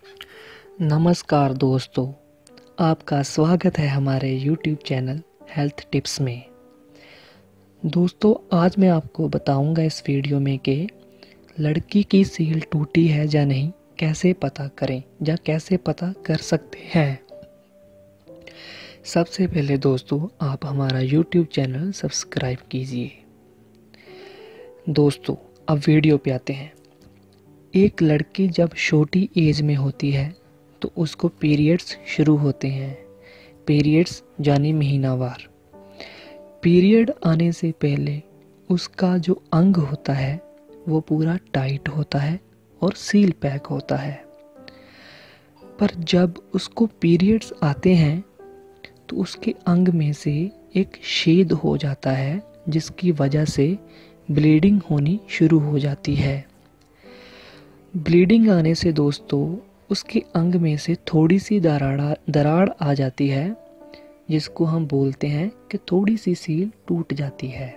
नमस्कार दोस्तों, आपका स्वागत है हमारे YouTube चैनल हेल्थ टिप्स में। दोस्तों, आज मैं आपको बताऊंगा इस वीडियो में कि लड़की की सील टूटी है या नहीं, कैसे पता करें या कैसे पता कर सकते हैं। सबसे पहले दोस्तों, आप हमारा YouTube चैनल सब्सक्राइब कीजिए। दोस्तों, अब वीडियो पे आते हैं। एक लड़की जब छोटी एज में होती है तो उसको पीरियड्स शुरू होते हैं। पीरियड्स यानी महीनावार। पीरियड आने से पहले उसका जो अंग होता है वो पूरा टाइट होता है और सील पैक होता है। पर जब उसको पीरियड्स आते हैं तो उसके अंग में से एक छेद हो जाता है, जिसकी वजह से ब्लीडिंग होनी शुरू हो जाती है। ब्लीडिंग आने से दोस्तों उसके अंग में से थोड़ी सी दरार आ जाती है, जिसको हम बोलते हैं कि थोड़ी सी सील टूट जाती है।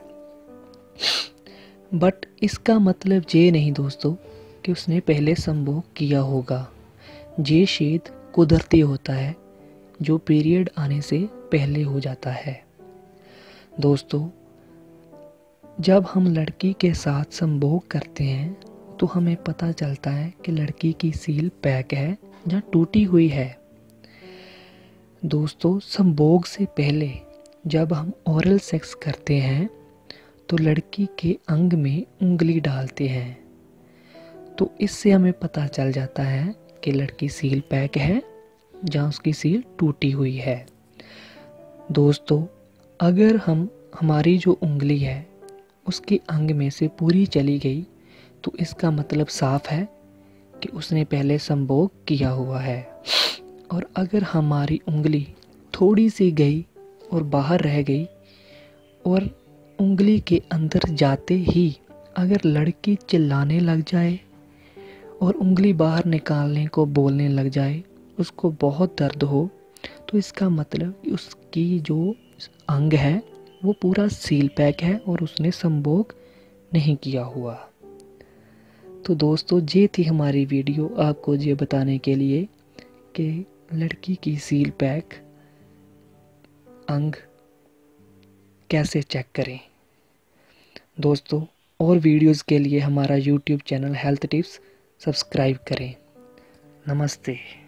बट इसका मतलब ये नहीं दोस्तों कि उसने पहले संभोग किया होगा। ये छेद कुदरती होता है जो पीरियड आने से पहले हो जाता है। दोस्तों, जब हम लड़की के साथ संभोग करते हैं तो हमें पता चलता है कि लड़की की सील पैक है या टूटी हुई है। दोस्तों, संभोग से पहले जब हम ओरल सेक्स करते हैं तो लड़की के अंग में उंगली डालते हैं, तो इससे हमें पता चल जाता है कि लड़की सील पैक है या उसकी सील टूटी हुई है। दोस्तों, अगर हमारी जो उंगली है उसके अंग में से पूरी चली गई तो इसका मतलब साफ है कि उसने पहले संभोग किया हुआ है। और अगर हमारी उंगली थोड़ी सी गई और बाहर रह गई और उंगली के अंदर जाते ही अगर लड़की चिल्लाने लग जाए और उंगली बाहर निकालने को बोलने लग जाए, उसको बहुत दर्द हो, तो इसका मतलब उसकी जो अंग है वो पूरा सील पैक है और उसने संभोग नहीं किया हुआ। तो दोस्तों, ये थी हमारी वीडियो आपको ये बताने के लिए कि लड़की की सील पैक अंग कैसे चेक करें। दोस्तों, और वीडियोस के लिए हमारा YouTube channel health tips subscribe करें। नमस्ते।